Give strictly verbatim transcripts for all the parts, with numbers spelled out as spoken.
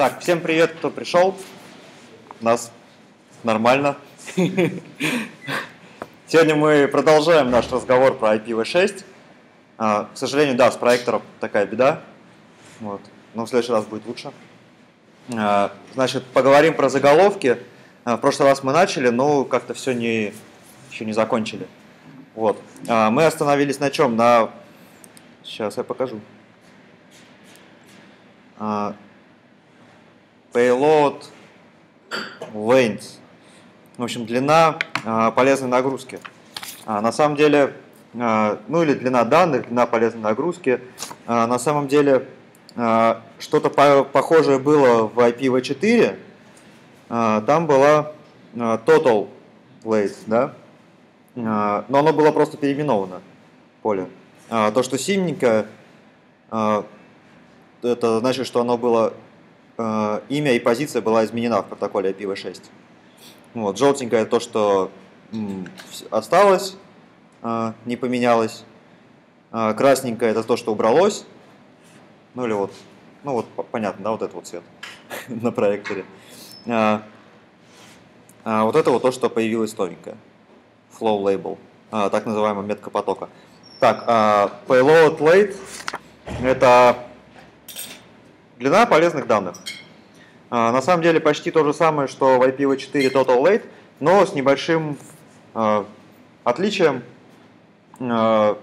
Так, всем привет, кто пришел. У нас нормально. Сегодня мы продолжаем наш разговор про ай пи ви шесть. К сожалению, да, с проектором такая беда. Вот. Но в следующий раз будет лучше. Значит, поговорим про заголовки. В прошлый раз мы начали, но как-то все не, еще не закончили. Вот. Мы остановились на чем? На... Сейчас я покажу. Payload length. В общем, длина полезной нагрузки. На самом деле, ну или длина данных, длина полезной нагрузки. На самом деле, что-то похожее было в ай пи ви четыре. Там была total length, да? Но оно было просто переименовано, поле. То, что синенькое, это значит, что оно было, имя и позиция была изменена в протоколе ай пи ви шесть. Вот, желтенькое то, что осталось, не поменялось. Красненькое это то, что убралось. Ну или вот, ну вот понятно, да, вот этот вот цвет на проекторе. А вот это вот то, что появилось новенькое. Flow label, так называемая метка потока. Так, payload length это длина полезных данных. На самом деле почти то же самое, что в ай пи ви четыре total length, но с небольшим отличием. Payload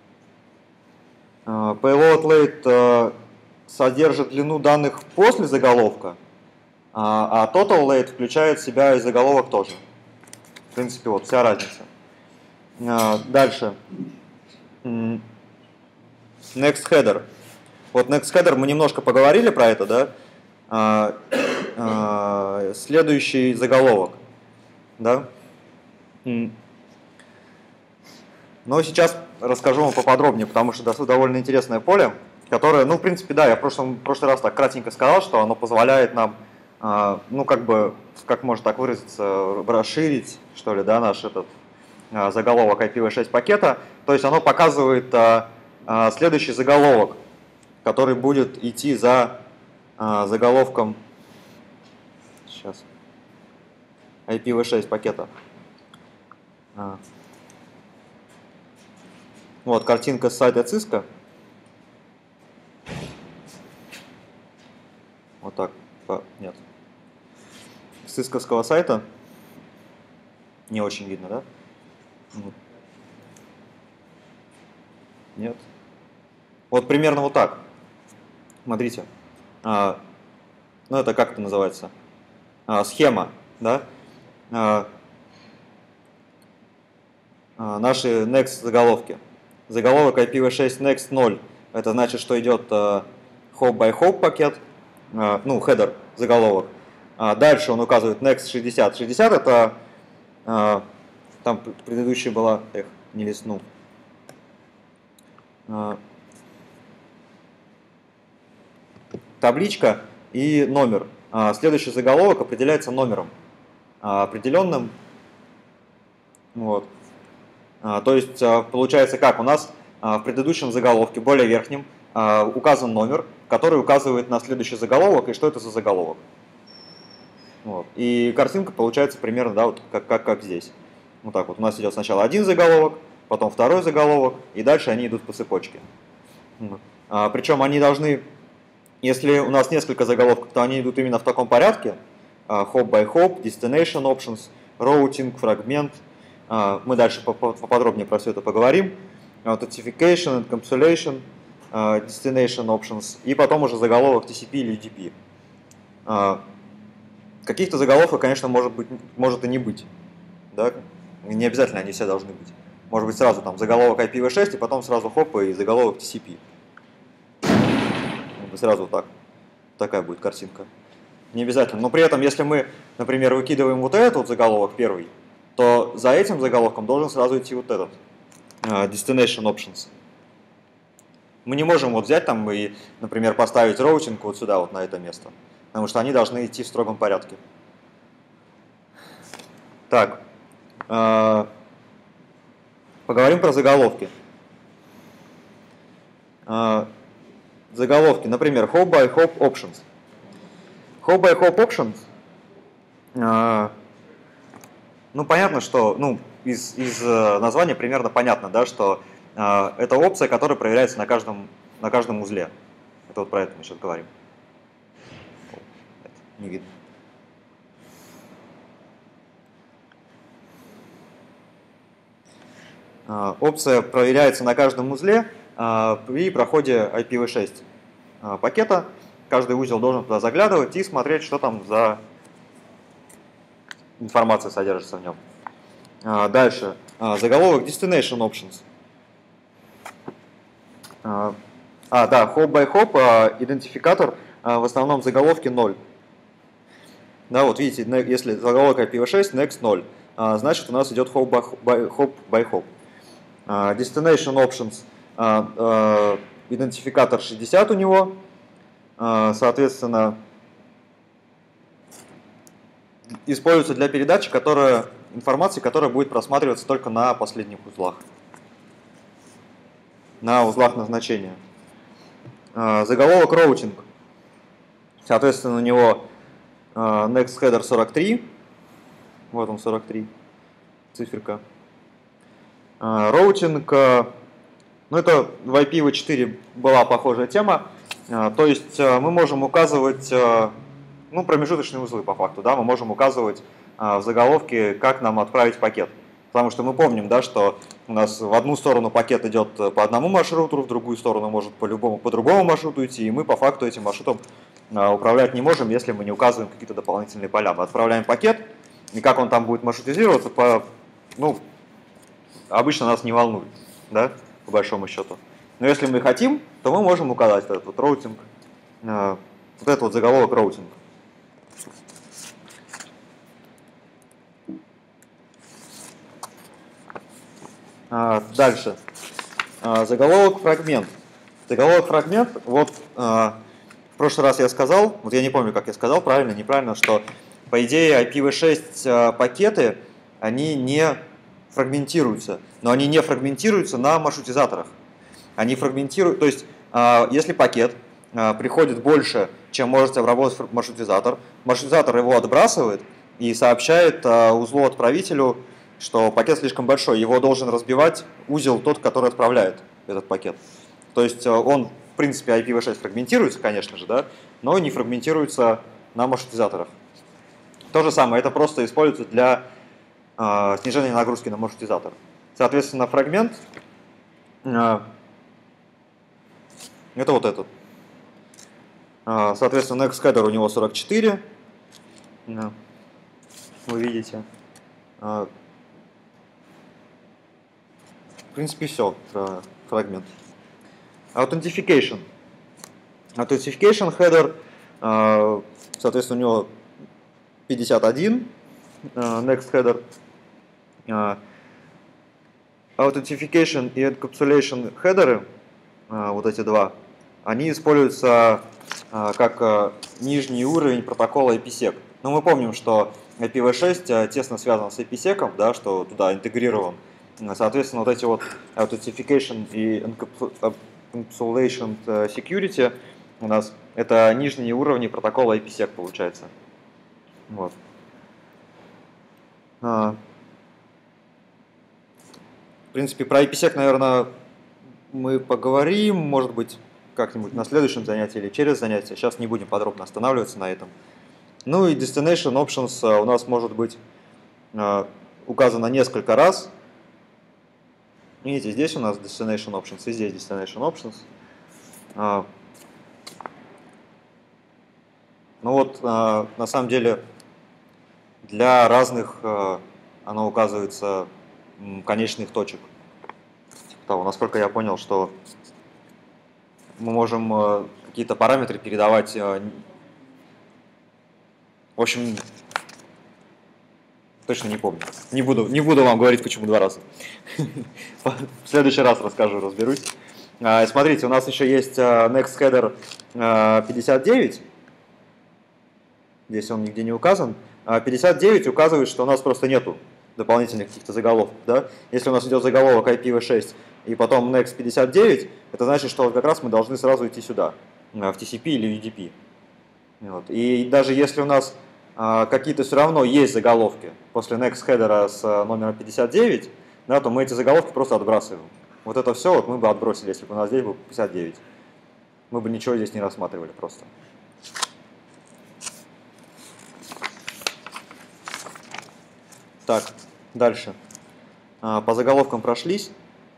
length содержит длину данных после заголовка, а total length включает в себя и заголовок тоже. В принципе, вот вся разница. Дальше. Next header. Вот next header, мы немножко поговорили про это, да? А, а, следующий заголовок, да? Но сейчас расскажу вам поподробнее, потому что это довольно интересное поле, которое, ну, в принципе, да, я в прошлом, в прошлый раз так кратенько сказал, что оно позволяет нам, а, ну, как бы, как можно так выразиться, расширить, что ли, да, наш этот а, заголовок ай пи ви шесть пакета. То есть оно показывает а, а, следующий заголовок, который будет идти за а, заголовком сейчас, ай пи ви шесть пакета. А. Вот картинка с сайта Cisco. Вот так. Нет. С цисковского сайта. Не очень видно, да? Нет. Вот примерно вот так. Смотрите. А, ну, это как это называется? А, схема, да? А, а, наши next заголовки. Заголовок ай пи ви шесть next ноль. Это значит, что идет а, hop by hop пакет. А, ну, header, заголовок. А, дальше он указывает next шестьдесят. шестьдесят это... А, там предыдущая была... Эх, не листнул. А, табличка и номер. Следующий заголовок определяется номером определенным. Вот. То есть получается как? У нас в предыдущем заголовке, более верхнем, указан номер, который указывает на следующий заголовок и что это за заголовок. Вот. И картинка получается примерно, да, вот как, как, как здесь. Вот так вот. У нас идет сначала один заголовок, потом второй заголовок, и дальше они идут по цепочке. Причем они должны... Если у нас несколько заголовков, то они идут именно в таком порядке. Hop by hop, destination options, routing, fragment. Мы дальше поподробнее про все это поговорим. Authentication, encapsulation, destination options. И потом уже заголовок ти си пи или ю ди пи. Каких-то заголовков, конечно, может быть, может и не быть. Да? Не обязательно они все должны быть. Может быть сразу там заголовок ай пи ви шесть, и потом сразу хоп и заголовок ти си пи. Сразу так. Такая будет картинка. Не обязательно. Но при этом, если мы, например, выкидываем вот этот вот заголовок первый, то за этим заголовком должен сразу идти вот этот. Uh, destination options. Мы не можем вот взять там и, например, поставить routing вот сюда, вот на это место. Потому что они должны идти в строгом порядке. Так. Uh, поговорим про заголовки. Uh, Заголовки, например, hop by hop options. Hop by Hop Options. Uh, ну, понятно, что, ну, из, из названия примерно понятно, да, что uh, это опция, которая проверяется на каждом, на каждом узле. Это вот про это мы сейчас говорим. Это не видно. Uh, опция проверяется на каждом узле uh, при проходе ай пи ви шесть uh, пакета. Каждый узел должен туда заглядывать и смотреть, что там за информация содержится в нем. Uh, дальше. Uh, заголовок Destination Options. Uh, а, да, Hop by Hop, uh, идентификатор uh, в основном заголовки ноль. Да, вот видите, если заголовок ай пи ви шесть, next ноль, uh, значит у нас идет Hop by Hop. By hop. Uh, Destination Options, uh, uh, идентификатор шестьдесят у него, uh, соответственно, используется для передачи которая, информации, которая будет просматриваться только на последних узлах, на узлах назначения. Uh, заголовок Routing, соответственно, у него uh, Next Header сорок три, вот он сорок три, циферка. Роутинг, ну это в ай пи ви четыре была похожая тема, то есть мы можем указывать, ну, промежуточные узлы по факту, да, мы можем указывать в заголовке, как нам отправить пакет. Потому что мы помним, да, что у нас в одну сторону пакет идет по одному маршруту, в другую сторону может по-любому, по другому маршруту идти, и мы по факту этим маршрутом управлять не можем, если мы не указываем какие-то дополнительные поля. Мы отправляем пакет, и как он там будет маршрутизироваться, по, ну, обычно нас не волнует, да, по большому счету. Но если мы хотим, то мы можем указать этот вот роутинг, э, вот этот вот заголовок роутинг. А, дальше. А, заголовок фрагмент. Заголовок фрагмент, вот а, в прошлый раз я сказал, вот я не помню, как я сказал, правильно, неправильно, что по идее ай пи ви шесть а, пакеты, они не фрагментируются, но они не фрагментируются на маршрутизаторах. Они фрагментируют, то есть, если пакет приходит больше, чем может обработать маршрутизатор, маршрутизатор его отбрасывает и сообщает узлу-отправителю, что пакет слишком большой, его должен разбивать узел тот, который отправляет этот пакет. То есть он, в принципе, ай пи ви шесть фрагментируется, конечно же, да, но не фрагментируется на маршрутизаторах. То же самое, это просто используется для снижение нагрузки на маршрутизатор. Соответственно, фрагмент это вот этот. Соответственно, next header у него сорок четыре. Вы видите. В принципе, все про фрагмент. Authentication. Authentication header, соответственно, у него пятьдесят один. Next header. Uh, Authentication и Encapsulation хедеры, uh, вот эти два, они используются uh, как uh, нижний уровень протокола IPsec. Но мы помним, что ай пи ви шесть uh, тесно связан с IPsec, да, что туда интегрирован. Соответственно, вот эти вот Authentication и Encapsulation Security у нас это нижние уровни протокола IPsec получается. Вот. В принципе, про IPsec, наверное, мы поговорим, может быть, как-нибудь на следующем занятии или через занятие. Сейчас не будем подробно останавливаться на этом. Ну и Destination Options у нас может быть указано несколько раз. Видите, здесь у нас Destination Options и здесь Destination Options. Ну вот, на самом деле, для разных оно указывается конечных точек. Того, насколько я понял, что мы можем какие-то параметры передавать. В общем, точно не помню. Не буду, не буду вам говорить, почему два раза. В следующий раз расскажу, разберусь. Смотрите, у нас еще есть next header пятьдесят девять. Здесь он нигде не указан. пятьдесят девять указывает, что у нас просто нету дополнительных каких-то заголовков. Да? Если у нас идет заголовок ай пи ви шесть и потом next пятьдесят девять, это значит, что как раз мы должны сразу идти сюда, в ти си пи или ю ди пи. Вот. И даже если у нас а, какие-то все равно есть заголовки после next header с а, номером пятьдесят девять, да, то мы эти заголовки просто отбрасываем. Вот это все вот мы бы отбросили, если бы у нас здесь был пятьдесят девять. Мы бы ничего здесь не рассматривали просто. Так, дальше. А, по заголовкам прошлись.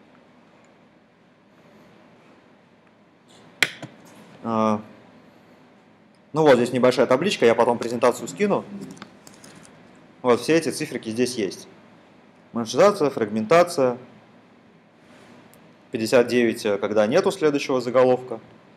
А, ну вот здесь небольшая табличка, я потом презентацию скину. Вот все эти циферки здесь есть. Монетизация, фрагментация. пятьдесят девять, когда нету следующего заголовка.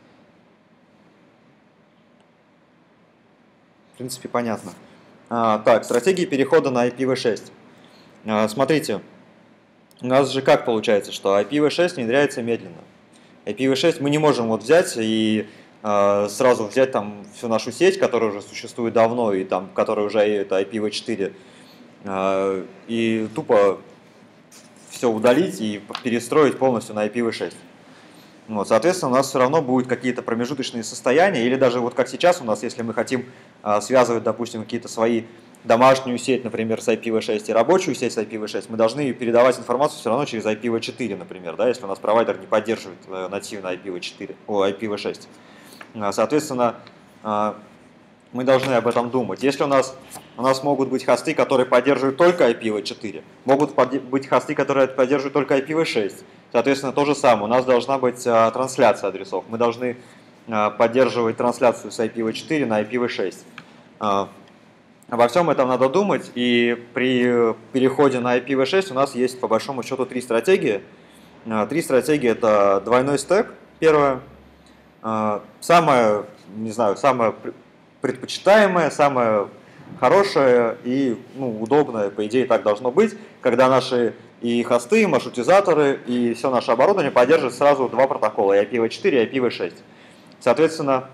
В принципе, понятно. А, так, стратегии перехода на ай пи ви шесть. А, смотрите, у нас же как получается, что ай пи ви шесть внедряется медленно. ай пи ви шесть мы не можем вот взять и а, сразу взять там всю нашу сеть, которая уже существует давно, и там, которая уже это ай пи ви четыре, а, и тупо все удалить и перестроить полностью на ай пи ви шесть. Вот, соответственно, у нас все равно будут какие-то промежуточные состояния, или даже вот как сейчас у нас, если мы хотим а, связывать, допустим, какие-то свои домашнюю сеть, например, с ай пи ви шесть и рабочую сеть с ай пи ви шесть, мы должны передавать информацию все равно через ай пи ви четыре, например, да, если у нас провайдер не поддерживает э, нативно ай пи ви четыре, о, ай пи ви шесть. А, соответственно, а, мы должны об этом думать. Если у нас, у нас могут быть хосты, которые поддерживают только ай пи ви четыре, могут быть хосты, которые поддерживают только ай пи ви шесть. Соответственно, то же самое. У нас должна быть а, трансляция адресов. Мы должны а, поддерживать трансляцию с ай пи ви четыре на ай пи ви шесть. А, обо всем этом надо думать. И при переходе на ай пи ви шесть у нас есть, по большому счету, три стратегии. А, три стратегии – это двойной стек, первое. А, самое, не знаю, самое предпочитаемое, самое хорошее и ну, удобное, по идее, так должно быть, когда наши и хосты, и маршрутизаторы, и все наше оборудование поддерживают сразу два протокола, и ай пи ви четыре, и ай пи ви шесть. Соответственно,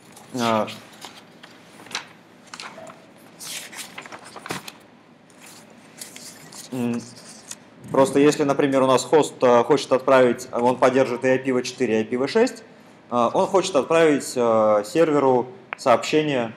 просто если, например, у нас хост хочет отправить, он поддерживает и ай пи ви четыре, и ай пи ви шесть, он хочет отправить серверу сообщение,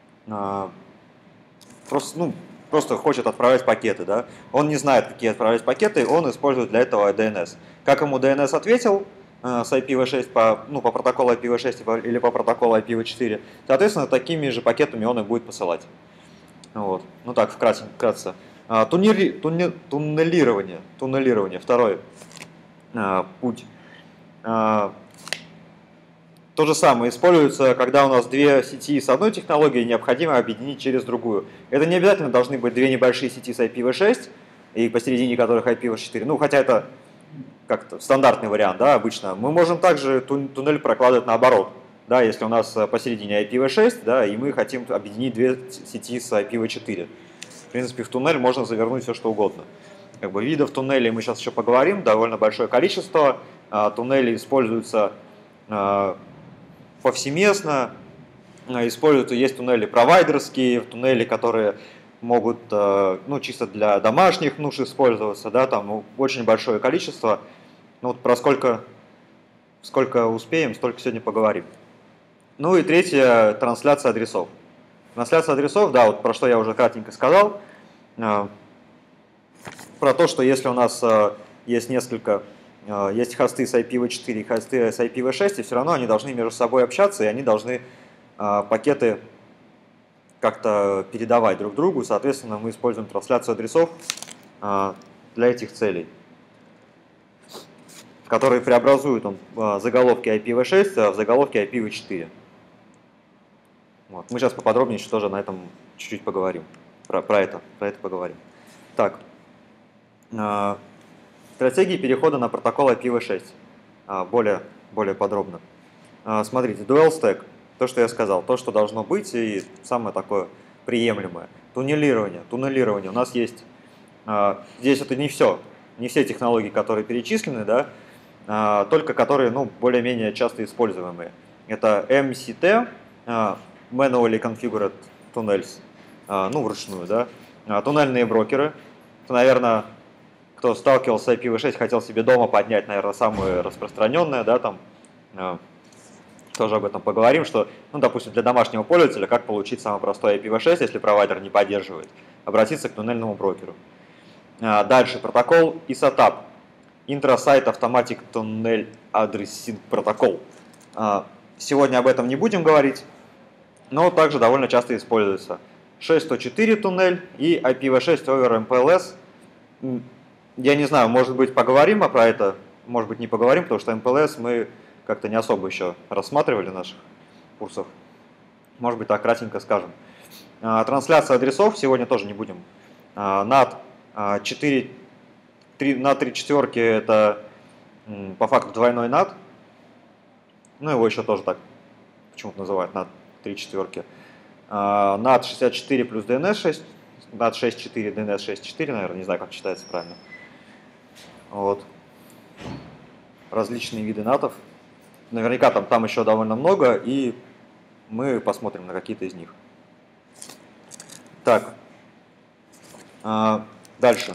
просто, ну, просто хочет отправлять пакеты, да? Он не знает, какие отправлять пакеты, он использует для этого ди эн эс. Как ему ди эн эс ответил э, с ай пи ви шесть по, ну, по протоколу ай пи ви шесть или по протоколу ай пи ви четыре, соответственно, такими же пакетами он и будет посылать. Вот. Ну так, вкратце. вкратце. А, туннели, тунне, туннелирование, туннелирование, второй а, путь. А, То же самое используется, когда у нас две сети с одной технологией необходимо объединить через другую. Это не обязательно должны быть две небольшие сети с ай пи ви шесть, и посередине которых ай пи ви четыре. Ну, хотя это как-то стандартный вариант, да, обычно. Мы можем также туннель прокладывать наоборот. Да, если у нас посередине ай пи ви шесть, да, и мы хотим объединить две сети с ай пи ви четыре. В принципе, в туннель можно завернуть все, что угодно. Как бы видов туннелей мы сейчас еще поговорим, довольно большое количество. Туннели используются повсеместно, используются, есть туннели провайдерские, туннели, которые могут, ну, чисто для домашних нужд использоваться, да, там очень большое количество. Ну, вот про сколько, сколько успеем, столько сегодня поговорим. Ну и третье, трансляция адресов. Трансляция адресов, да, вот про что я уже кратенько сказал, про то, что если у нас есть несколько есть хосты с ай пи ви четыре и хосты с ай пи ви шесть, и все равно они должны между собой общаться, и они должны а, пакеты как-то передавать друг другу. Соответственно, мы используем трансляцию адресов а, для этих целей, которые преобразуют он, а, заголовки ай пи ви шесть в заголовки ай пи ви четыре. Вот. Мы сейчас поподробнее еще тоже на этом чуть-чуть поговорим. Про, про, это, про это поговорим. Так. А, Стратегии перехода на протокол ай пи ви шесть. Более, более подробно. Смотрите, dual stack, то, что я сказал, то, что должно быть, и самое такое приемлемое. Туннелирование. Туннелирование. У нас есть, здесь это не все, не все технологии, которые перечислены, да, только которые, ну, более-менее часто используемые. Это эм си ти, Manually Configured Tunnels, ну, вручную, да. Туннельные брокеры. Это, наверное, кто сталкивался с ай пи ви шесть, хотел себе дома поднять, наверное, самое распространенное, да, там, тоже об этом поговорим, что, ну, допустим, для домашнего пользователя, как получить самый простой ай пи ви шесть, если провайдер не поддерживает, обратиться к туннельному брокеру. Дальше протокол ай эс эй ти эй пи, Intra-Site Automatic Tunnel Addressing Protocol. Сегодня об этом не будем говорить, но также довольно часто используется. шесть сто четыре туннель и ай пи ви шесть over эм пи эл эс. Я не знаю, может быть, поговорим про это, может быть, не поговорим, потому что эм пи эл эс мы как-то не особо еще рассматривали в наших курсах. Может быть, так кратенько скажем. Трансляция адресов сегодня тоже не будем. нат четыре, три, нат три четверки это по факту двойной нат. Ну, его еще тоже так почему-то называют нат три четверки. нат шестьдесят четыре плюс ди эн эс шесть, нат шесть четыре, ди эн эс шесть четыре, наверное, не знаю, как читается правильно. Вот. Различные виды натов. Наверняка там, там еще довольно много, и мы посмотрим на какие-то из них. Так, а, дальше.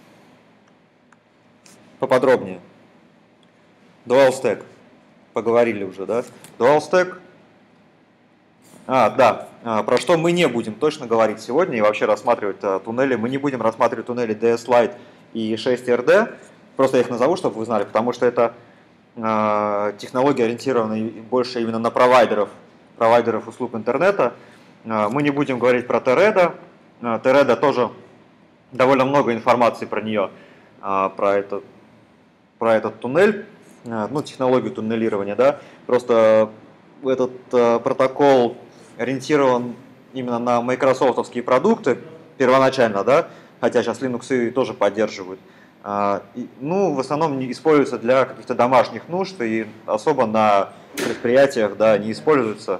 Поподробнее. Dual Stack. Поговорили уже, да? Dual Stack. А, да, а, про что мы не будем точно говорить сегодня и вообще рассматривать а, туннели. Мы не будем рассматривать туннели ди эс Lite и шесть эр ди. Просто я их назову, чтобы вы знали, потому что это а, технологии, ориентированные больше именно на провайдеров, провайдеров услуг интернета. А, мы не будем говорить про Teredo. А, Teredo тоже довольно много информации про нее, а, про, это, про этот туннель, а, ну, технологию туннелирования, да. Просто этот а, протокол ориентирован именно на майкрософтовские продукты первоначально, да, хотя сейчас Linux тоже поддерживают. Ну, в основном не используется для каких-то домашних нужд и особо на предприятиях, да, не используется.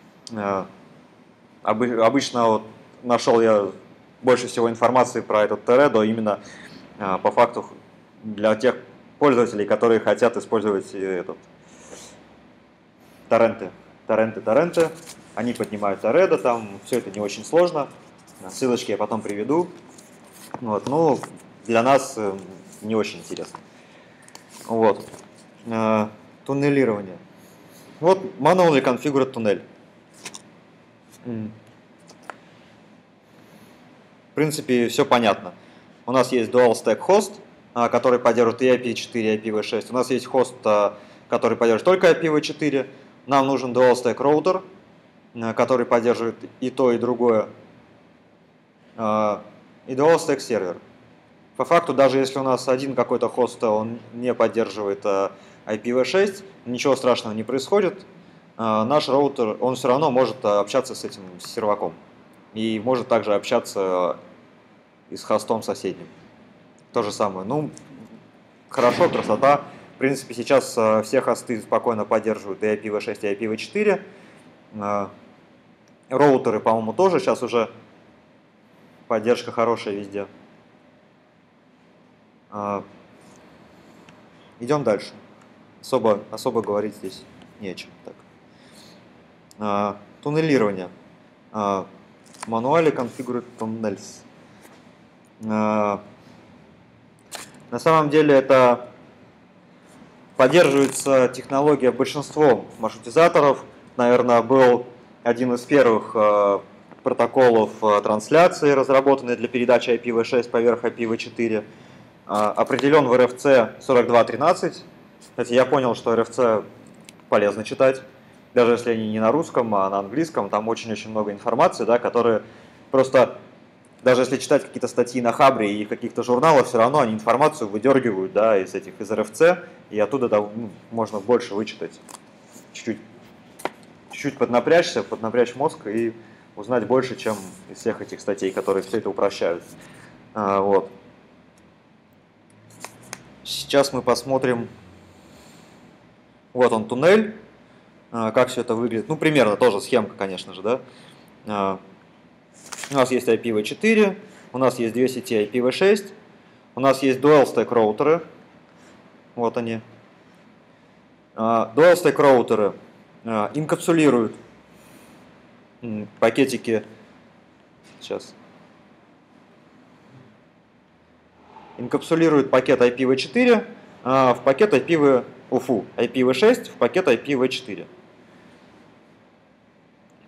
Обычно вот нашел я больше всего информации про этот Teredo именно по факту для тех пользователей, которые хотят использовать этот торренты, торренты, торренты. Они поднимают Teredo, там все это не очень сложно. Ссылочки я потом приведу. Вот, ну, для нас не очень интересно. Вот. Туннелирование. Вот manually configured туннель. В принципе, все понятно. У нас есть Dual Stack Host, который поддерживает и ай пи четыре, и ай пи ви шесть. У нас есть хост, который поддерживает только ай пи ви четыре. Нам нужен Dual Stack Router, который поддерживает и то, и другое. И Dual Stack Server. По факту, даже если у нас один какой-то хост, он не поддерживает ай пи ви шесть, ничего страшного не происходит. Наш роутер, он все равно может общаться с этим серваком. И может также общаться и с хостом соседним. То же самое. Ну, хорошо, красота. В принципе, сейчас все хосты спокойно поддерживают и ай пи ви шесть, и ай пи ви четыре. Роутеры, по-моему, тоже сейчас уже поддержка хорошая везде. Идем дальше. Особо, особо говорить здесь не о чем. Так. Туннелирование. Manually configured tunnels. На самом деле это поддерживается технология большинством маршрутизаторов. Наверное, был один из первых э, протоколов э, трансляции, разработанный для передачи ай пи ви шесть поверх ай пи ви четыре. Э, определен в эр эф си сорок два тринадцать. Кстати, я понял, что эр эф си полезно читать, даже если они не на русском, а на английском. Там очень-очень много информации, да, которые просто, даже если читать какие-то статьи на Хабре и каких-то журналах, все равно они информацию выдергивают, да, из этих, из эр эф си, и оттуда, да, ну, можно больше вычитать. Чуть-чуть. Чуть-чуть поднапрячься, поднапрячь мозг и узнать больше, чем из всех этих статей, которые все это упрощают. А, вот. Сейчас мы посмотрим. Вот он, туннель. А, как все это выглядит. Ну, примерно тоже схемка, конечно же, да. А, у нас есть ай пи ви четыре, у нас есть две сети ай пи ви шесть, у нас есть Dual Stack роутеры. Вот они. А, Dual Stack роутеры инкапсулируют пакетики, сейчас, инкапсулируют пакет ай пи ви четыре в пакет ай пи ви, уфу, ай пи ви шесть в пакет ай пи ви четыре.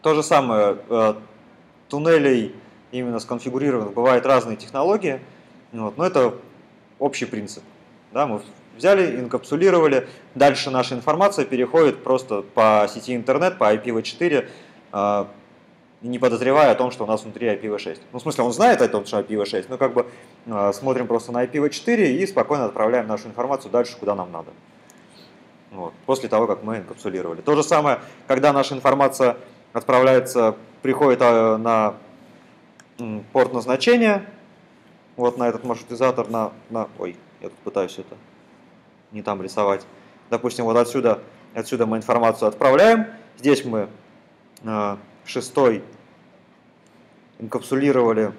То же самое, э, туннелей именно сконфигурированных бывают разные технологии, вот, но это общий принцип. Да, мы взяли, инкапсулировали, дальше наша информация переходит просто по сети интернет, по ай пи ви четыре, э, не подозревая о том, что у нас внутри ай пи ви шесть. Ну, в смысле, он знает о том, что ай пи ви шесть, но как бы э, смотрим просто на ай пи ви четыре и спокойно отправляем нашу информацию дальше, куда нам надо. Вот, после того, как мы инкапсулировали. То же самое, когда наша информация отправляется, приходит э, на м, порт назначения, вот на этот маршрутизатор, на, на... Ой, я тут пытаюсь это не там рисовать. Допустим, вот отсюда, отсюда мы информацию отправляем. Здесь мы э, шестой инкапсулировали.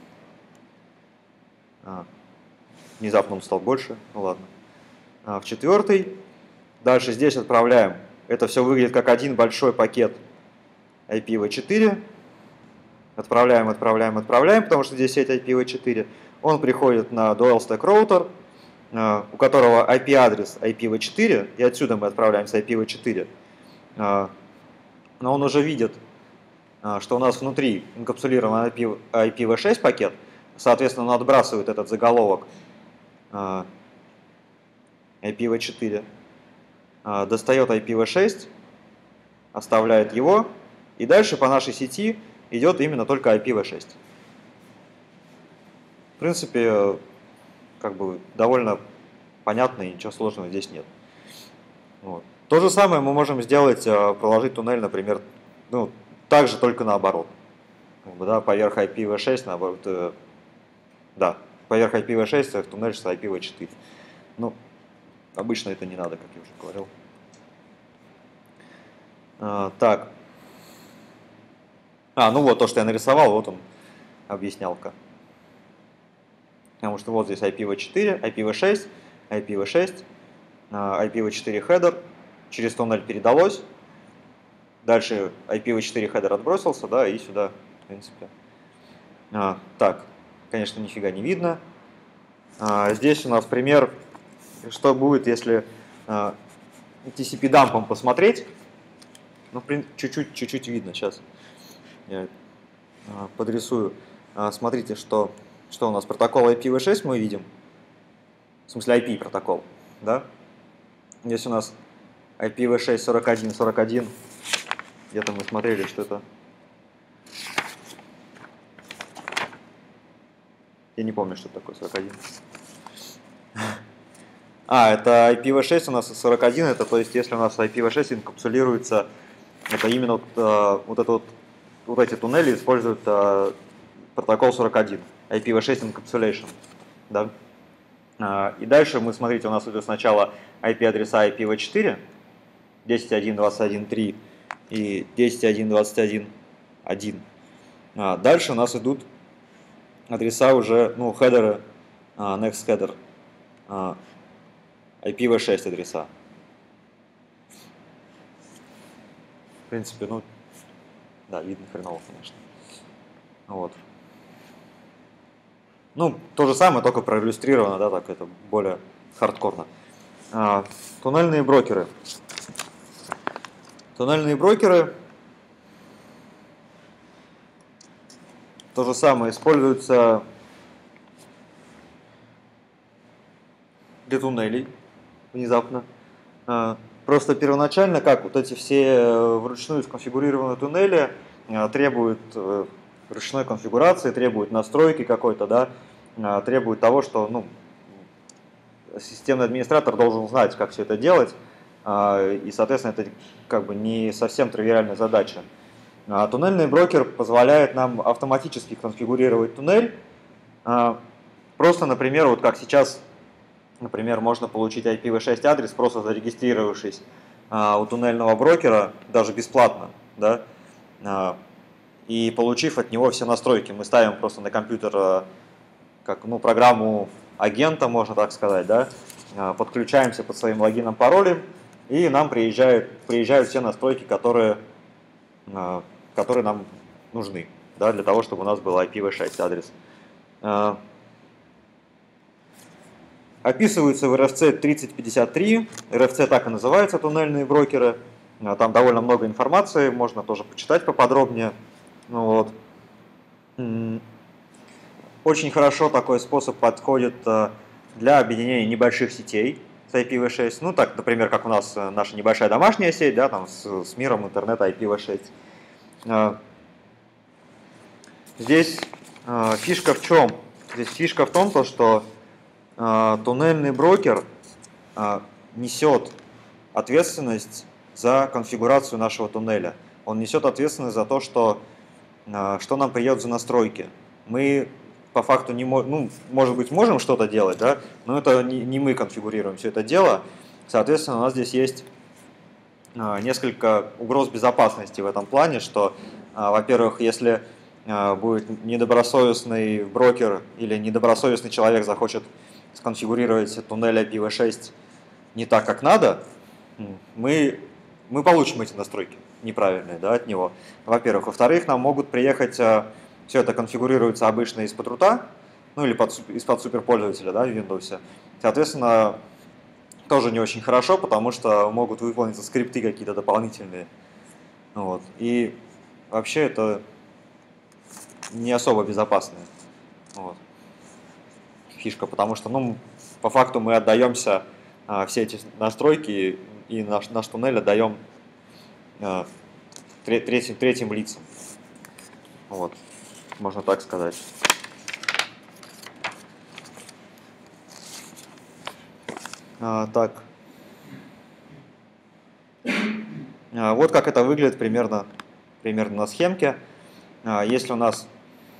А, внезапно он стал больше, ну ладно. А, в четвертый. Дальше здесь отправляем. Это все выглядит как один большой пакет ай пи ви четыре. Отправляем, отправляем, отправляем, потому что здесь сеть ай пи ви четыре. Он приходит на Dual Stack Router, у которого ай пи-адрес ай пи ви четыре, и отсюда мы отправляем с ай пи ви четыре. Но он уже видит, что у нас внутри инкапсулирован ай пи ви шесть пакет, соответственно, он отбрасывает этот заголовок ай пи ви четыре, достает ай пи ви шесть, оставляет его, и дальше по нашей сети идет именно только ай пи ви шесть. В принципе, как бы довольно понятно и ничего сложного здесь нет. Вот. То же самое мы можем сделать, проложить туннель, например, ну, также только наоборот. Как бы, да, поверх ай пи ви шесть, наоборот, э, да, поверх ай пи ви шесть в туннель с ай пи ви четыре. Ну, обычно это не надо, как я уже говорил. А, так. А, ну вот то, что я нарисовал, вот он, объяснялка. Потому что вот здесь ай пи ви четыре, ай пи ви шесть, ай пи ви шесть, ай пи ви четыре хедер, через туннель передалось, дальше ай пи ви четыре хедер отбросился, да, и сюда, в принципе. А, так, конечно, нифига не видно. А, здесь у нас пример, что будет, если а, ти си пи-дампом посмотреть. Ну, чуть-чуть, чуть-чуть видно, сейчас я а, подрисую. А, смотрите, что... Что у нас? Протокол ай пи ви шесть мы видим. В смысле ай пи протокол. Да? Здесь у нас ай пи ви шесть сорок один сорок один. Где-то мы смотрели, что это. Я не помню, что такое сорок один. А, это ай пи ви шесть у нас сорок один. Это то есть, если у нас ай пи ви шесть инкапсулируется, это именно вот, э, вот, это вот, вот эти туннели используют э, протокол сорок один. ай пи ви шесть encapsulation. Да? А, и дальше мы, смотрите, у нас идет сначала ай пи-адреса ай пи ви четыре, десять точка один точка двадцать один точка три и десять точка один точка двадцать один точка один. А, дальше у нас идут адреса уже, ну, хедеры, а, next header, а, ай пи ви шесть адреса. В принципе, ну, да, видно хреново, конечно. Вот. Ну, то же самое, только проиллюстрировано, да, так это более хардкорно. А, туннельные брокеры. Туннельные брокеры то же самое используются для туннелей внезапно. А, просто первоначально, как вот эти все вручную сконфигурированные туннели а, требуют ручной конфигурации, требует настройки какой-то, да, требует того, что, ну, системный администратор должен знать, как все это делать, и, соответственно, это как бы не совсем тривиальная задача. А туннельный брокер позволяет нам автоматически конфигурировать туннель. Просто, например, вот как сейчас, например, можно получить ай пи ви шесть адрес, просто зарегистрировавшись у туннельного брокера, даже бесплатно, да, и получив от него все настройки. Мы ставим просто на компьютер как, ну, программу агента, можно так сказать, да, подключаемся под своим логином, паролем, и нам приезжают, приезжают все настройки, которые, которые нам нужны, да, для того, чтобы у нас был ай пи ви шесть адрес. Описываются в эр эф си тридцать пятьдесят три, эр эф си так и называется, туннельные брокеры. Там довольно много информации, можно тоже почитать поподробнее. Ну, вот. Очень хорошо такой способ подходит для объединения небольших сетей с ай пи ви шесть. Ну, так, например, как у нас наша небольшая домашняя сеть, да, там с, с миром интернета ай пи ви шесть. Здесь фишка в чем? Здесь фишка в том, то, что туннельный брокер несет ответственность за конфигурацию нашего туннеля. Он несет ответственность за то, что, что нам придет за настройки. Мы по факту не можем, ну, может быть, можем что-то делать, да, но это не, не мы конфигурируем все это дело. Соответственно, у нас здесь есть несколько угроз безопасности в этом плане, что, во-первых, если будет недобросовестный брокер или недобросовестный человек захочет сконфигурировать туннель ай пи ви шесть не так, как надо, мы, мы получим эти настройки неправильные, да, от него. Во-первых. Во-вторых, нам могут приехать, все это конфигурируется обычно из-под рута, ну или под, из-под суперпользователя, да, в Windows. Соответственно, тоже не очень хорошо, потому что могут выполниться скрипты какие-то дополнительные. Вот. И вообще это не особо безопасная, вот, фишка, потому что, ну, по факту мы отдаемся а, все эти настройки и наш, наш туннель отдаем а, третьим, третьим лицам. Вот, можно так сказать. А, так. А, вот как это выглядит примерно, примерно на схемке. А, если у нас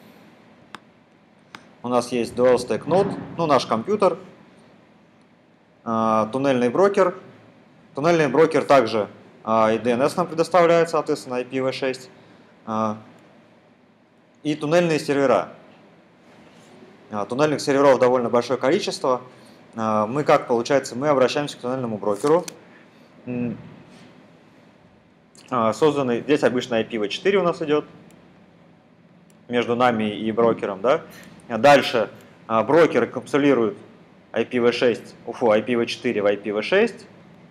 У нас есть Dual Stack Node, ну, наш компьютер, туннельный брокер. Туннельный брокер также и ди эн эс нам предоставляет, соответственно, ай пи ви шесть. И туннельные сервера. Туннельных серверов довольно большое количество. Мы как, получается, мы обращаемся к туннельному брокеру. Созданный, здесь обычно ай пи ви четыре у нас идет между нами и брокером, да. Дальше брокер инкапсулирует ай пи ви шесть, уфу, ай пи ви четыре в ай пи ви шесть.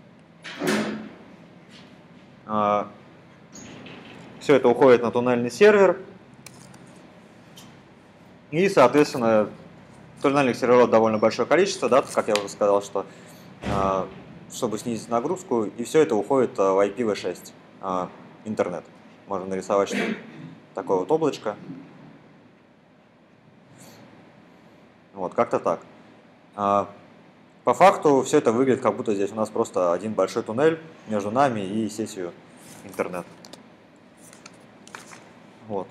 Все это уходит на туннельный сервер. И, соответственно, туннельных серверов довольно большое количество, да, как я уже сказал, что чтобы снизить нагрузку, и все это уходит в ай пи ви шесть, интернет. Можно нарисовать что такое вот облачко. Вот, как-то так. По факту все это выглядит, как будто здесь у нас просто один большой туннель между нами и сетью интернет. Вот.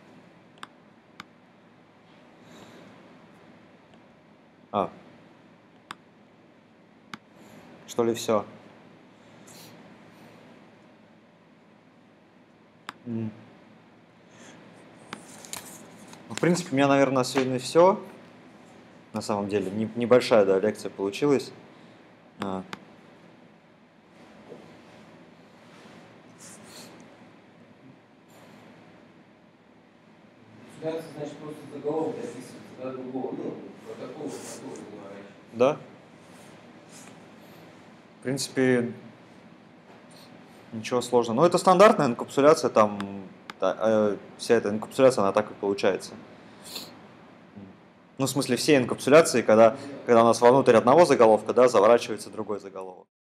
А. Что ли все? Ну, в принципе, у меня, наверное, сегодня все. На самом деле, не, небольшая, да, лекция получилась. А. Сюда, значит, просто заголовок описывается, да, другого, ну, протокола, который говорит. Да. В принципе, ничего сложного. Но это стандартная инкапсуляция, там, да, вся эта инкапсуляция, она так и получается. Ну, в смысле, все инкапсуляции, когда, когда у нас вовнутрь одного заголовка, да, заворачивается другой заголовок.